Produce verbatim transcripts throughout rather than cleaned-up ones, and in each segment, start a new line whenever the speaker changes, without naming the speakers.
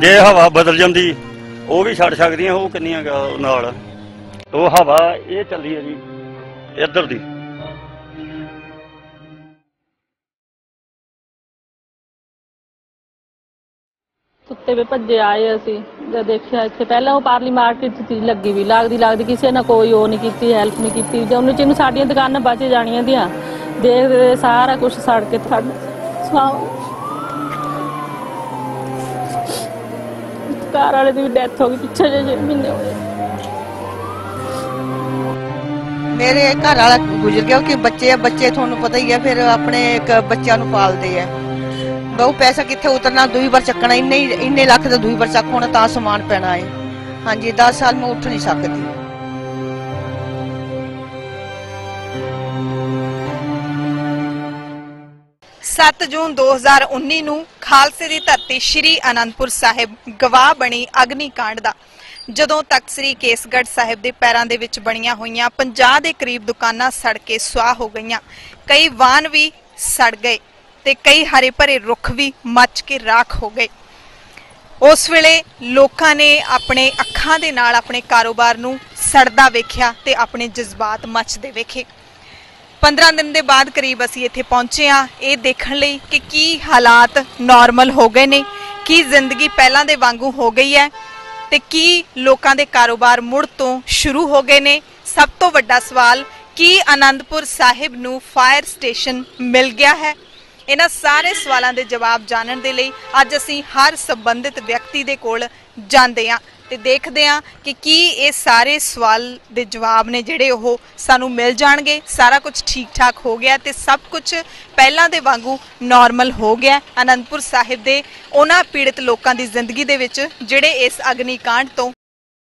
जे हवा बदल जाती वो भी छड़ सकदियां, वो किन्नियां नाल वो हवा ये चली है जी इधर दी।
कुत्ते भी भजे आए असी जब देखिया इत्थे पहले वो पारली मार्केट च चीज लगी भी लगदी लगदी किसी ने कोई वो नहीं की हेल्प नहीं की। जब उन्हें चिन्ह साडियां दुकानां बच जानियां दियां देखते सारा कुछ सड़ के घर वाले की भी डेथ हो गई पिछले जे छे महीने हो गए।
मेरे घर वाला गुजर गया कि बच्चे बच्चे थोनू पता ही है फिर अपने बच्चों को पालते हैं। बहु पैसा कितने उतरना दुई बार चकना इन्ने इन्ने लख तो दुई बार चक होना ता समान पैना है। हाँ जी दस साल में उठ नहीं सकती।
सत्त जून दो हज़ार उन्नीस ਨੂੰ ਖਾਲਸੇ ਦੀ ਧਰਤੀ ਸ਼੍ਰੀ ਅਨੰਦਪੁਰ ਸਾਹਿਬ ਗਵਾਹ ਬਣੀ ਅਗਨੀਕਾਂਡ ਦਾ। ਜਦੋਂ ਤੱਕ ਸ੍ਰੀ ਕੇਸਗੜ੍ਹ ਸਾਹਿਬ ਦੇ ਪੈਰਾਂ ਦੇ ਵਿੱਚ ਬਣੀਆਂ ਹੋਈਆਂ ਪੰਜਾਹ ਦੇ ਕਰੀਬ ਦੁਕਾਨਾਂ ਸੜ ਕੇ ਸੁਆਹ ਹੋ ਗਈਆਂ, ਕਈ ਵਾਹਨ ਵੀ ਸੜ ਗਏ ਤੇ ਕਈ ਹਰੇ ਭਰੇ ਰੁੱਖ ਵੀ ਮੱਚ ਕੇ ਰਾਖ ਹੋ ਗਏ। ਉਸ ਵੇਲੇ ਲੋਕਾਂ ਨੇ ਆਪਣੇ ਅੱਖਾਂ ਦੇ ਨਾਲ ਆਪਣੇ ਕਾਰੋਬਾਰ ਨੂੰ ਸੜਦਾ ਵੇਖਿਆ ਤੇ ਆਪਣੇ ਜਜ਼ਬਾਤ ਮੱਚਦੇ ਵੇਖੇ। पंद्रह दिन के बाद करीब असी इत्थे पहुंचे हाँ ये देखने लई कि की हालात नॉर्मल हो गए ने, की जिंदगी पहलां दे वांगू हो गई है ते की लोकां दे कारोबार मुड़ तो शुरू हो गए ने। सब तो वड्डा सवाल की आनंदपुर साहिब नूं फायर स्टेशन मिल गया है। इन्हां सारे सवालों के जवाब जानने दे लई अज असी हर संबंधित व्यक्ति दे कोल जांदे हां ते देखते हैं कि की ये सारे सवाल दे जवाब ने जिहड़े ओह सानू मिल जाणगे। सारा कुछ ठीक ठाक हो गया ते सब कुछ पहलां दे वांगू नॉर्मल हो गया। आनंदपुर साहिब दे उन्हां पीड़ित लोकां दी जिंदगी दे विच जिहड़े इस अग्निकांड तो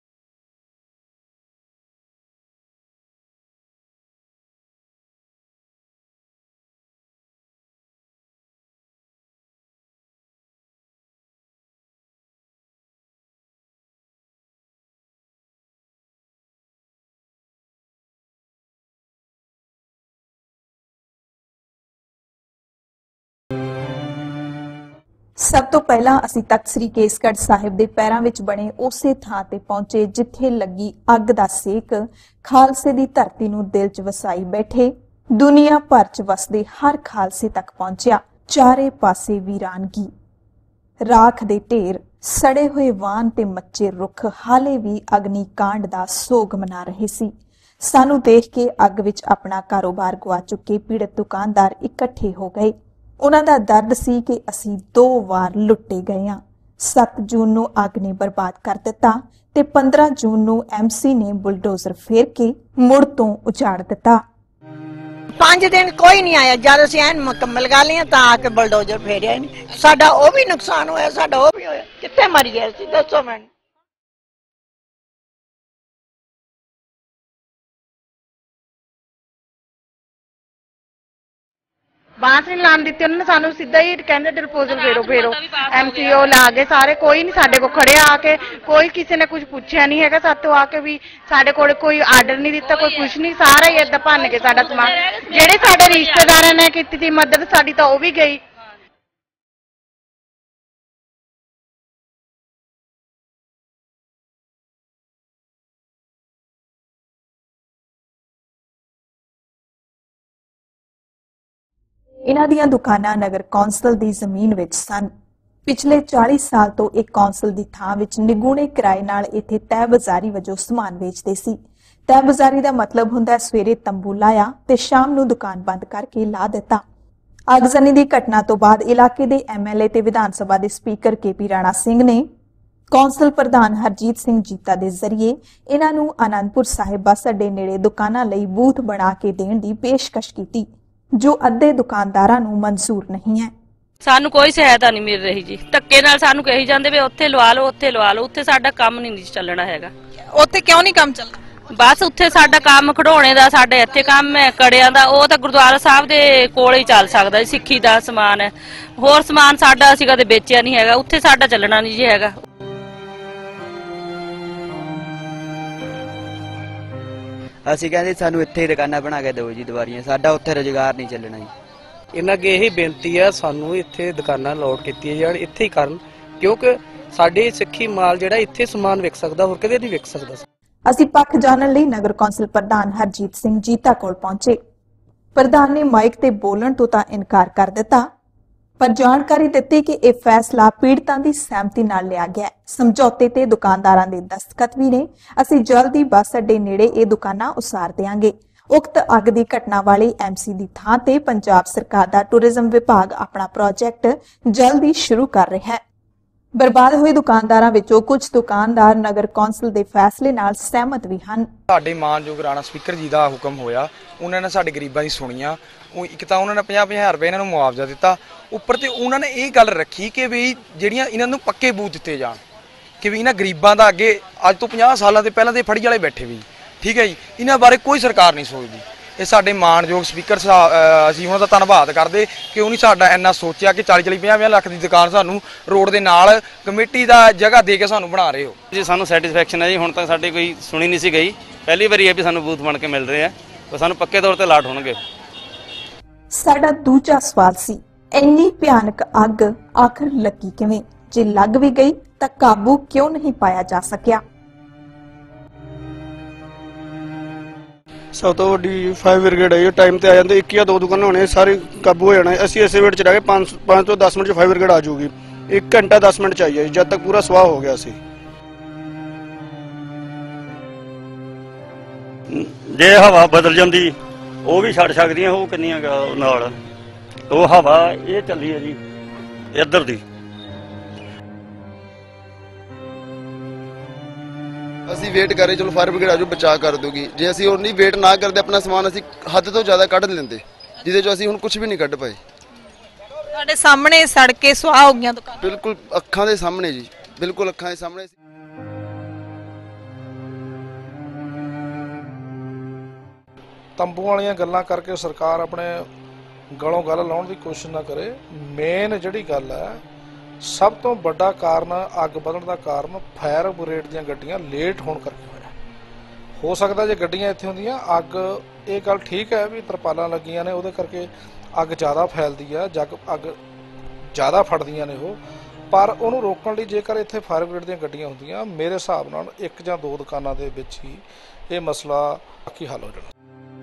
सब तो पहला असी तख्त श्री केसगढ़ साहिब दे पैरां विच बने उसे थां ते पहुंचे जिथे लगी अग दा सेक खालसे दी धरती नूं दिल च वसाई बैठे। दुनिया भर च वसदे हर खालसे तक पहुंचिया। चारे पासे वीरानगी, राख दे ढेर, सड़े हुए वाहन ते मच्चे रुख हाले भी अग्निकांड दा सोग मना रहे सी। सानू देख के अग विच अपना कारोबार गुआ चुके पीड़ित दुकानदार इकट्ठे हो गए। उन्हां दा दर्द सी कि असी दो वार लुट्टे गए हां। सत्त जून नूं अग ने बर्बाद कर दिता ते पंद्रह जून नूं एमसी ने बुलडोजर फेर के मुड़ तो उजाड़ दिता।
पांच दिन कोई नहीं आया, जब असीं ऐन मुकम्मल कर लिया तां आके बुलडोजर फेरिया नहीं। साडा वो भी नुकसान होया, साडा वो भी होया, कित्थे मरी गए सी दसो मैनूं।
बांस नहीं लान दी उन्होंने सानू सीधा ही कहते डिस्पोजल फेरो फेरो एमसीओ ला गए सारे। कोई नहीं साडे को खड़े आके, कोई किसी ने कुछ पूछा नहीं है सातों आके भी साडे कोल कोई आर्डर नहीं दिता, कोई कुछ नहीं। सारा ही इदा भन के साडा समान जेडे साडे रिश्तेदारां ने कीती थी मदद साडी तां ओह भी गई।
इन्हां दीयां दुकानां नगर कौंसल दी जमीन विच सन। पिछले चालीस साल तो एक कौंसल दी थां विच निगूणे किराए नाल इत्थे तय बाजारी वजों समान वेचदे सी। तय बाजारी दा मतलब हुंदा सवेरे तंबू लाया ते शाम नूं दुकान बंद करके ला दिता। अगजनी दी घटना तो बाद इलाके दे एमएलए ते विधान सभा दे speaker K P Rana Singh ने कौंसल प्रधान हरजीत सिंह जीता दे जरिए इन्हां नूं आनंदपुर साहिब बस अड्डे नेड़े दुकानां लई बूथ बना के देण दी पेशकश कीती, जो अद्धे दुकानदारां नूं मंजूर नहीं है।
सानू कोई सहायता नहीं मिल रही जी। धक्के नाल सानू कही जांदे वे उत्थे लवा लो उत्थे लवा लो, उत्थे साडा काम नहीं चलना हैगा।
उत्थे क्यों नहीं काम चलदा?
बस उत्थे साडा काम खड़ोणे दा, साडे इत्थे काम है कड़ियां दा, ओह तां गुरुद्वारा साहब दे कोल ही चल सकदा। सिੱਖੀ दा समान है, होर समान साडा असीं कदे बेचिया नहीं हैगा, उत्थे साडा ਚੱਲਣਾ नहीं जी हैगा।
ਅਸੀਂ ਕਹਿੰਦੇ ਸਾਨੂੰ ਇੱਥੇ ਹੀ ਦੁਕਾਨਾਂ ਬਣਾ ਕੇ ਦਿਓ ਜੀ ਦੁਬਾਰੀਆਂ, ਸਾਡਾ ਉੱਥੇ ਰੁਜ਼ਗਾਰ ਨਹੀਂ ਚੱਲਣਾ ਜੀ।
ਇਹਨਾਂ ਅੱਗੇ ਇਹੀ ਬੇਨਤੀ ਹੈ ਸਾਨੂੰ ਇੱਥੇ ਦੁਕਾਨਾਂ ਲੋਟ ਕੀਤੀਆਂ ਜਾਣ, ਇੱਥੇ ਹੀ ਕਰਨ, ਕਿਉਂਕਿ ਸਾਡੇ ਸਿੱਖੀ ਮਾਲ ਜਿਹੜਾ ਇੱਥੇ ਸਮਾਨ ਵਿਕ ਸਕਦਾ, ਹੋਰ ਕਿਤੇ ਨਹੀਂ ਵਿਕ ਸਕਦਾ।
ਅਸੀਂ ਪੱਖ ਜਾਣਨ ਲਈ ਨਗਰ ਕੌਂਸਲ ਪ੍ਰਧਾਨ ਹਰਜੀਤ ਸਿੰਘ ਜੀਤਾ ਕੋਲ ਪਹੁੰਚੇ। ਪ੍ਰਧਾਨ ਨੇ ਮਾਈਕ ਤੇ ਬੋਲਣ ਤੋਂ ਤਾਂ ਇਨਕਾਰ ਕਰ ਦਿੱਤਾ, ਪਰ ਜਾਣਕਾਰੀ ਦਿੱਤੀ ਕਿ ਇਹ ਫੈਸਲਾ ਪੀੜਤਾਂ ਦੀ ਸਹਿਮਤੀ ਨਾਲ ਲਿਆ ਗਿਆ ਹੈ। ਸਮਝੌਤੇ ਤੇ ਦੁਕਾਨਦਾਰਾਂ ਦੇ ਦਸਤਖਤ ਵੀ ਨੇ। ਅਸੀਂ ਜਲਦੀ ਬੱਸ ਅੱਡੇ ਨੇੜੇ ਇਹ ਦੁਕਾਨਾਂ ਉਸਾਰ ਦੇਵਾਂਗੇ। ਉਕਤ ਅੱਗ ਦੀ ਘਟਨਾ ਵਾਲੀ ਐਮਸੀ ਦੀ ਥਾਂ ਤੇ ਪੰਜਾਬ ਸਰਕਾਰ ਦਾ ਟੂਰਿਜ਼ਮ ਵਿਭਾਗ ਆਪਣਾ ਪ੍ਰੋਜੈਕਟ ਜਲਦੀ ਸ਼ੁਰੂ ਕਰ ਰਿਹਾ ਹੈ। ਬਰਬਾਦ ਹੋਏ ਦੁਕਾਨਦਾਰਾਂ ਵਿੱਚੋਂ ਕੁਝ ਦੁਕਾਨਦਾਰ ਨਗਰ ਕੌਂਸਲ ਦੇ ਫੈਸਲੇ ਨਾਲ ਸਹਿਮਤ ਵੀ ਹਨ।
ਸਾਡੇ ਮਾਨਯੋਗ ਰਾਣਾ ਸਪੀਕਰ ਜੀ ਦਾ ਹੁਕਮ ਹੋਇਆ, ਉਹਨਾਂ ਨੇ ਸਾਡੇ ਗਰੀਬਾਂ ਦੀ ਸੁਣੀਆਂ। ਉਹ ਇੱਕ ਤਾਂ ਉਹਨਾਂ ਨੇ ਪੰਜਾਹ ਪੰਜਾਹ ਰੁਪਏ ਇਹਨਾਂ ਨੂੰ ਮੁਆਵਜ਼ਾ ਦਿੱਤਾ, ਉੱਪਰ ਤੇ ਉਹਨਾਂ ਨੇ ਇਹ ਗੱਲ ਰੱਖੀ ਕਿ ਵੀ ਜਿਹੜੀਆਂ ਇਹਨਾਂ ਨੂੰ ਪੱਕੇ ਬੂਥ ਦਿੱਤੇ ਜਾਣ, ਕਿ ਵੀ ਇਹਨਾਂ ਗਰੀਬਾਂ ਦਾ ਅੱਗੇ ਅੱਜ ਤੋਂ ਪੰਜਾਹ ਸਾਲਾਂ ਦੇ ਪਹਿਲਾਂ ਦੇ ਫੜੀ ਵਾਲੇ ਬੈਠੇ ਵੀ, ਠੀਕ ਹੈ ਜੀ, ਇਹਨਾਂ ਬਾਰੇ ਕੋਈ ਸਰਕਾਰ ਨਹੀਂ ਸੋਚਦੀ। ਇਹ ਸਾਡੇ ਮਾਨਯੋਗ ਸਪੀਕਰ ਸਾਹਿਬ, ਅਸੀਂ ਉਹਨਾਂ ਦਾ ਧੰਨਵਾਦ ਕਰਦੇ ਕਿ ਉਹਨੇ ਸਾਡਾ ਇੰਨਾ ਸੋਚਿਆ ਕਿ ਚਾਲੀ ਚਾਲੀ ਪੰਜਾਹ ਪੰਜਾਹ ਲੱਖ ਦੀ ਦੁਕਾਨ ਸਾਨੂੰ ਰੋਡ ਦੇ ਨਾਲ ਕਮੇਟੀ ਦਾ ਜਗ੍ਹਾ ਦੇ ਕੇ ਸਾਨੂੰ ਬਣਾ ਰਹੇ ਹੋ
ਜੀ। ਸਾਨੂੰ ਸੈਟੀਸਫੈਕਸ਼ਨ ਹੈ ਜੀ, ਹੁਣ ਤੱਕ ਸਾਡੀ ਕੋਈ ਸੁਣੀ ਨਹੀਂ ਸੀ ਗਈ, ਪਹਿਲੀ ਵਾਰੀ ਹੈ ਵੀ ਸਾਨੂੰ ਬੂਥ ਬਣ ਕੇ ਮਿਲ ਰਹੇ ਆ, ਉਹ ਸਾਨੂੰ ਪੱਕੇ ਤੌਰ ਤੇ ਲਾਟ ਹੋਣਗੇ।
ਸਾਡਾ ਦੂਜਾ ਸਵਾਲ ਸੀ, ਇੰਨੀ ਭਿਆਨਕ ਅੱਗ ਆਖਰ ਲੱਗੀ ਕਿਵੇਂ? ਜੇ ਲੱਗ ਵੀ ਗਈ ਤਾਂ ਕਾਬੂ ਕਿਉਂ ਨਹੀਂ ਪਾਇਆ ਜਾ ਸਕਿਆ?
ਸਭ ਤੋਂ ਵੱਡੀ ਫਾਇਰ ਬ੍ਰਿਗੇਡ ਹੈ, ਟਾਈਮ ਤੇ ਆ ਜਾਂਦੇ, ਇੱਕ ਜਾਂ ਦੋ ਦੁਕਾਨਾਂ ਹੋਣੇ, ਸਾਰੇ ਕਾਬੂ ਹੋ ਜਾਣਾ। ਅਸੀਂ ਇਸੇ ਵੇਟ ਚ ਰਹਿ ਗਏ, ਪੰਜ ਪੰਜ ਤੋਂ ਦਸ ਮਿੰਟ ਚ ਫਾਇਰ ਬ੍ਰਿਗੇਡ ਆ ਜਾਊਗੀ। ਇੱਕ ਘੰਟਾ ਦਸ ਮਿੰਟ ਚਾਹੀਏ ਜਦ ਤੱਕ ਪੂਰਾ ਸਵਾਹ ਹੋ ਗਿਆ ਸੀ।
ਜੇ ਹਵਾ ਬਦਲ ਜਾਂਦੀ ਉਹ ਵੀ ਛੱਡ ਸਕਦੀਆਂ, ਉਹ ਕਿੰਨੀਆਂ ਨਾਲ ਉਹ ਹਵਾ ਇਹ ਚੱਲੀ ਹੈ ਜੀ ਇੱਧਰ ਦੀ।
ਅਸੀਂ ਵੇਟ ਕਰ ਰਹੇ, ਚਲੋ ਫਾਇਰ ਬ੍ਰਿਗੇਡ ਆਜੋ ਬਚਾਅ ਕਰ ਦੂਗੀ। ਜੇ ਅਸੀਂ ਉਨੀ ਵੇਟ ਨਾ ਕਰਦੇ, ਆਪਣਾ ਸਮਾਨ ਅਸੀਂ ਹੱਦ ਤੋਂ ਜ਼ਿਆਦਾ ਕੱਢ ਲੈਂਦੇ, ਜਿਹਦੇ ਚੋਂ ਅਸੀਂ ਹੁਣ ਕੁਝ ਵੀ ਨਹੀਂ ਕੱਢ ਪਾਏ।
ਤੁਹਾਡੇ ਸਾਹਮਣੇ ਸੜ ਕੇ ਸੁਆਹ ਹੋ ਗਈਆਂ ਦੁਕਾਨਾਂ,
ਬਿਲਕੁਲ ਅੱਖਾਂ ਦੇ ਸਾਹਮਣੇ ਜੀ, ਬਿਲਕੁਲ ਅੱਖਾਂ ਦੇ ਸਾਹਮਣੇ।
ਤੰਬੂ ਵਾਲੀਆਂ ਗੱਲਾਂ ਕਰਕੇ ਸਰਕਾਰ ਆਪਣੇ ਗਲੋਂ ਗੱਲ ਲਾਉਣ ਦੀ ਕੋਸ਼ਿਸ਼ ਨਾ ਕਰੇ। ਮੇਨ ਜਿਹੜੀ ਗੱਲ ਹੈ, ਸਭ ਤੋਂ ਵੱਡਾ ਕਾਰਨ ਅੱਗ ਵਧਣ ਦਾ ਕਾਰਨ ਫਾਇਰ ਬ੍ਰਿਗੇਡ ਦੀਆਂ ਗੱਡੀਆਂ ਲੇਟ ਹੋਣ ਕਰਕੇ ਹੋਇਆ। ਹੋ ਸਕਦਾ ਜੇ ਗੱਡੀਆਂ ਇੱਥੇ ਹੁੰਦੀਆਂ, ਅੱਗ ਇਹ ਗੱਲ ਠੀਕ ਹੈ ਵੀ ਤਰਪਾਲਾਂ ਲੱਗੀਆਂ ਨੇ, ਉਹਦੇ ਕਰਕੇ ਅੱਗ ਜ਼ਿਆਦਾ ਫੈਲਦੀ ਆ, ਜਗ ਅੱਗ ਜ਼ਿਆਦਾ ਫੜਦੀਆਂ ਨੇ ਉਹ, ਪਰ ਉਹਨੂੰ ਰੋਕਣ ਲਈ ਜੇਕਰ ਇੱਥੇ ਫਾਇਰ ਬ੍ਰਿਗੇਡ ਦੀਆਂ ਗੱਡੀਆਂ ਹੁੰਦੀਆਂ, ਮੇਰੇ ਹਿਸਾਬ ਨਾਲ ਇੱਕ ਜਾਂ ਦੋ ਦੁਕਾਨਾਂ ਦੇ ਵਿੱਚ ਹੀ ਇਹ ਮਸਲਾ ਬਾਕੀ ਹੱਲ ਹੋ ਜਾਣਾ।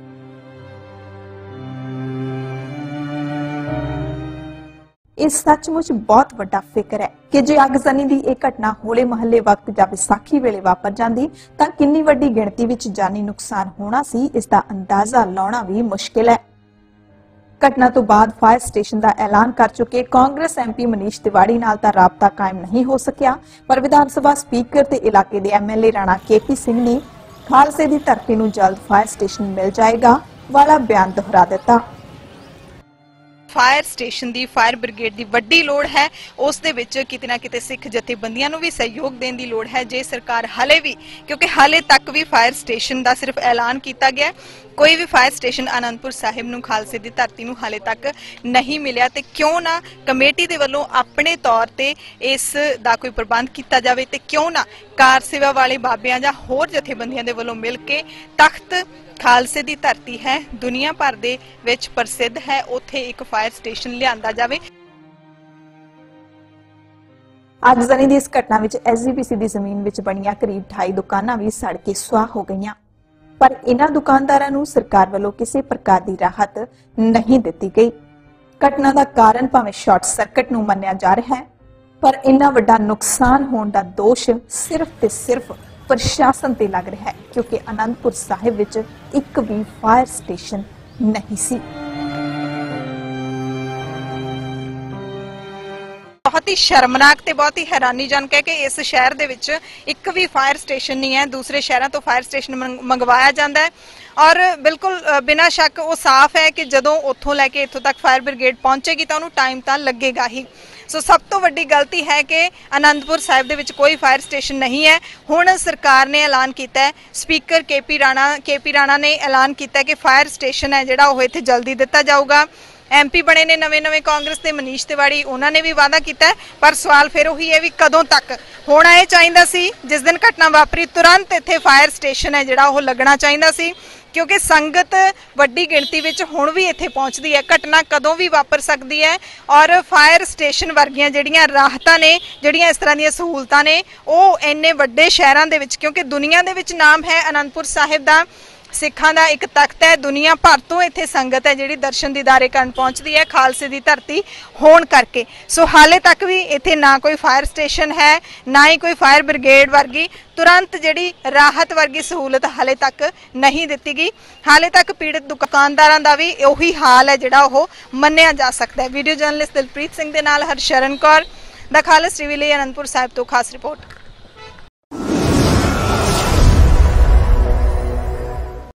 ਇਹ ਸੱਚਮੁੱਚ ਬਹੁਤ ਵੱਡਾ ਫਿਕਰ ਹੈ ਕਿ ਜੇ ਅਗਜ਼ਨੀ ਦੀ ਇਹ ਘਟਨਾ ਹੋਲੇ ਮਹੱਲੇ ਵਕਤ ਜਾਂ ਵਿਸਾਖੀ ਵੇਲੇ ਵਾਪਰ ਜਾਂਦੀ ਤਾਂ ਕਿੰਨੀ ਵੱਡੀ ਗਿਣਤੀ ਵਿੱਚ ਜਾਨੀ ਨੁਕਸਾਨ ਹੋਣਾ ਸੀ, ਇਸ ਦਾ ਅੰਦਾਜ਼ਾ ਲਾਉਣਾ ਵੀ ਮੁਸ਼ਕਿਲ ਹੈ। ਘਟਨਾ ਤੋਂ ਬਾਅਦ ਫਾਇਰ ਸਟੇਸ਼ਨ ਦਾ ਐਲਾਨ ਕਰ ਚੁੱਕੇ ਕਾਂਗਰਸ ਐਮਪੀ ਮਨੀਸ਼ ਤਿਵਾੜੀ ਨਾਲ ਤਾਂ ਰਾਬਤਾ ਕਾਇਮ ਨਹੀਂ ਹੋ ਸਕਿਆ, ਪਰ ਵਿਧਾਨ ਸਭਾ ਸਪੀਕਰ ਤੇ ਇਲਾਕੇ ਦੇ ਐਮਐਲਏ ਰਾਣਾ ਕੇਪੀ ਸਿੰਘ ਨੇ ਖਾਲਸੇ ਦੀ ਧਰਤੀ ਨੂੰ ਜਲਦ ਫਾਇਰ ਸਟੇਸ਼ਨ ਮਿਲ ਜਾਏਗਾ ਵਾਲਾ ਬਿਆਨ ਦੁਹਰਾ ਦਿੱਤਾ।
ਫਾਇਰ ਸਟੇਸ਼ਨ ਦੀ ਫਾਇਰ ਬ੍ਰਿਗੇਡ ਦੀ ਵੱਡੀ ਲੋੜ ਹੈ, ਉਸ ਦੇ ਵਿੱਚ ਕਿਤੇ ਨਾ ਕਿਤੇ ਸਿੱਖ ਜਥੇਬੰਦੀਆਂ ਨੂੰ ਵੀ ਸਹਿਯੋਗ ਦੇਣ ਦੀ ਲੋੜ ਹੈ। ਜੇ ਸਰਕਾਰ ਹਲੇ ਵੀ, ਕਿਉਂਕਿ ਹਲੇ ਤੱਕ ਵੀ ਫਾਇਰ ਸਟੇਸ਼ਨ ਦਾ ਸਿਰਫ ਐਲਾਨ ਕੀਤਾ ਗਿਆ, ਕੋਈ ਵੀ ਫਾਇਰ ਸਟੇਸ਼ਨ ਆਨੰਦਪੁਰ ਸਾਹਿਬ ਨੂੰ ਖਾਲਸੇ ਦੀ ਧਰਤੀ ਨੂੰ ਹਾਲੇ ਤੱਕ ਨਹੀਂ ਮਿਲਿਆ, ਤੇ ਕਿਉਂ ਨਾ ਕਮੇਟੀ ਦੇ ਵੱਲੋਂ ਆਪਣੇ ਤੌਰ ਤੇ ਇਸ ਦਾ ਕੋਈ ਪ੍ਰਬੰਧ ਕੀਤਾ ਜਾਵੇ, ਤੇ ਕਿਉਂ ਨਾ ਕਾਰ ਸੇਵਾ ਵਾਲੇ ਬਾਬਿਆਂ ਜਾਂ ਹੋਰ ਜਥੇਬੰਦੀਆਂ ਦੇ ਵੱਲੋਂ ਮਿਲ ਕੇ ਤਖਤ ਖਾਲਸੇ ਦੀ ਧਰਤੀ ਹੈ, ਦੁਨੀਆ ਭਰ ਦੇ ਵਿੱਚ ਪ੍ਰਸਿੱਧ ਹੈ, ਉੱਥੇ ਇੱਕ ਫਾਇਰ ਸਟੇਸ਼ਨ ਲਿਆਂਦਾ ਜਾਵੇ।
ਅਗਜ਼ਨੀ ਦੀ ਇਸ ਘਟਨਾ ਵਿੱਚ ਐਸਜੀਪੀਸੀ ਦੀ ਜ਼ਮੀਨ ਵਿੱਚ ਬਣੀਆਂ ਕਰੀਬ ਅਠਾਈ ਦੁਕਾਨਾਂ ਵੀ ਸੜ ਕੇ ਸੁਆਹ ਹੋ ਗਈਆਂ, ਪਰ ਇਹਨਾਂ ਦੁਕਾਨਦਾਰਾਂ ਨੂੰ ਸਰਕਾਰ ਵੱਲੋਂ ਕਿਸੇ ਪ੍ਰਕਾਰ ਦੀ ਰਾਹਤ ਨਹੀਂ ਦਿੱਤੀ ਗਈ। ਘਟਨਾ ਦਾ ਕਾਰਨ ਭਾਵੇਂ ਸ਼ਾਰਟ ਸਰਕਟ ਨੂੰ ਮੰਨਿਆ ਜਾ ਰਿਹਾ ਹੈ, ਪਰ ਇੰਨਾ ਵੱਡਾ ਨੁਕਸਾਨ ਹੋਣ ਦਾ ਦੋਸ਼ ਸਿਰਫ ਤੇ ਸਿਰਫ ਪ੍ਰਸ਼ਾਸਨ ਤੇ ਲੱਗ ਰਿਹਾ ਹੈ, ਕਿਉਂਕਿ ਆਨੰਦਪੁਰ ਸਾਹਿਬ ਵਿੱਚ ਇੱਕ ਵੀ ਫਾਇਰ ਸਟੇਸ਼ਨ ਨਹੀਂ ਸੀ।
ਬਹੁਤ ਹੀ ਸ਼ਰਮਨਾਕ ਤੇ ਬਹੁਤ ਹੀ ਹੈਰਾਨੀਜਨਕ ਹੈ ਕਿ ਇਸ ਸ਼ਹਿਰ ਦੇ ਵਿੱਚ ਇੱਕ ਵੀ ਫਾਇਰ ਸਟੇਸ਼ਨ ਨਹੀਂ ਹੈ। ਦੂਸਰੇ ਸ਼ਹਿਰਾਂ ਤੋਂ ਫਾਇਰ ਸਟੇਸ਼ਨ ਮੰਗਵਾਇਆ ਜਾਂਦਾ ਹੈ, ਔਰ ਬਿਲਕੁਲ ਬਿਨਾਂ ਸ਼ੱਕ ਉਹ ਸਾਫ਼ ਹੈ ਕਿ ਜਦੋਂ ਉੱਥੋਂ ਲੈ ਕੇ ਇੱਥੋਂ ਤੱਕ ਫਾਇਰ ਬ੍ਰਿਗੇਡ ਪਹੁੰਚੇਗੀ ਤਾਂ ਉਹਨੂੰ ਟਾਈਮ ਤਾਂ ਲੱਗੇਗਾ ਹੀ। ਸੋ ਸਭ ਤੋਂ ਵੱਡੀ ਗਲਤੀ ਹੈ ਕਿ ਆਨੰਦਪੁਰ ਸਾਹਿਬ ਦੇ ਵਿੱਚ ਕੋਈ ਫਾਇਰ ਸਟੇਸ਼ਨ ਨਹੀਂ ਹੈ। ਹੁਣ ਸਰਕਾਰ ਨੇ ਐਲਾਨ ਕੀਤਾ ਹੈ, speaker KP Rana KP Rana ਨੇ ਐਲਾਨ ਕੀਤਾ ਹੈ ਕਿ ਫਾਇਰ ਸਟੇਸ਼ਨ ਹੈ ਜਿਹੜਾ ਉਹ ਇੱਥੇ ਜਲਦੀ ਦਿੱਤਾ ਜਾਊਗਾ। ਐਮਪੀ ਬਣੇ ਨੇ ਨਵੇਂ ਨਵੇਂ ਕਾਂਗਰਸ ਦੇ ਮਨੀਸ਼ ਤਿਵਾੜੀ, ਉਹਨਾਂ ਨੇ ਵੀ ਵਾਅਦਾ ਕੀਤਾ ਪਰ ਸਵਾਲ ਫਿਰ ਉਹੀ ਹੈ ਵੀ ਕਦੋਂ ਤੱਕ। ਹੋਣਾ ਇਹ ਚਾਹੀਦਾ ਸੀ ਜਿਸ ਦਿਨ ਘਟਨਾ ਵਾਪਰੀ ਤੁਰੰਤ ਇੱਥੇ ਫਾਇਰ ਸਟੇਸ਼ਨ ਹੈ ਜਿਹੜਾ ਉਹ ਲੱਗਣਾ ਚਾਹੀਦਾ ਸੀ, ਕਿਉਂਕਿ ਸੰਗਤ ਵੱਡੀ ਗਿਣਤੀ ਵਿੱਚ ਹੁਣ ਵੀ ਇੱਥੇ ਪਹੁੰਚਦੀ ਹੈ। ਘਟਨਾ ਕਦੋਂ ਵੀ ਵਾਪਰ ਸਕਦੀ ਹੈ ਔਰ ਫਾਇਰ ਸਟੇਸ਼ਨ ਵਰਗੀਆਂ ਜਿਹੜੀਆਂ ਰਾਹਤਾਂ ਨੇ, ਜਿਹੜੀਆਂ ਇਸ ਤਰ੍ਹਾਂ ਦੀਆਂ ਸਹੂਲਤਾਂ ਨੇ, ਉਹ ਇੰਨੇ ਵੱਡੇ ਸ਼ਹਿਰਾਂ ਦੇ ਵਿੱਚ, ਕਿਉਂਕਿ ਦੁਨੀਆ ਦੇ ਵਿੱਚ ਨਾਮ ਹੈ ਅਨੰਦਪੁਰ ਸਾਹਿਬ ਦਾ, ਸਿੱਖਾਂ ਦਾ ਇੱਕ ਤਖਤ ਹੈ, ਦੁਨੀਆ ਭਰ ਤੋਂ ਇੱਥੇ ਸੰਗਤ ਹੈ ਜਿਹੜੀ ਦਰਸ਼ਨ ਦੀਦਾਰੇ ਕਰਨ ਪਹੁੰਚਦੀ ਹੈ ਖਾਲਸੇ ਦੀ ਧਰਤੀ ਹੋਣ ਕਰਕੇ। ਸੋ ਹਾਲੇ ਤੱਕ ਵੀ ਇੱਥੇ ਨਾ ਕੋਈ ਫਾਇਰ ਸਟੇਸ਼ਨ ਹੈ, ਨਾ ਹੀ ਕੋਈ ਫਾਇਰ ਬ੍ਰਿਗੇਡ ਵਰਗੀ ਤੁਰੰਤ ਜਿਹੜੀ ਰਾਹਤ ਵਰਗੀ ਸਹੂਲਤ ਹਾਲੇ ਤੱਕ ਨਹੀਂ ਦਿੱਤੀ ਗਈ। ਹਾਲੇ ਤੱਕ ਪੀੜਤ ਦੁਕਾਨਦਾਰਾਂ ਦਾ ਵੀ ਉਹੀ ਹਾਲ ਹੈ ਜਿਹੜਾ ਉਹ ਮੰਨਿਆ ਜਾ ਸਕਦਾ ਹੈ। ਵੀਡੀਓ ਜਰਨਲਿਸਟ ਦਿਲਪ੍ਰੀਤ ਸਿੰਘ ਦੇ ਨਾਲ ਹਰਸ਼ਰਨ ਕੌਰ, ਦਾ ਖਾਲਸ ਟੀਵੀ ਲਈ ਅਨੰਦਪੁਰ ਸਾਹਿਬ ਤੋਂ ਖਾਸ ਰਿਪੋਰਟ।